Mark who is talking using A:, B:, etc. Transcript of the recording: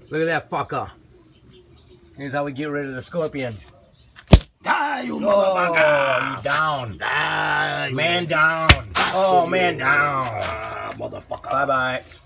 A: Look at that fucker. Here's how we get rid of the scorpion.
B: Die, you
A: Oh,
B: motherfucker!
A: you down.
B: Die,
A: Man down. Oh, man down.
B: motherfucker.
A: Bye-bye.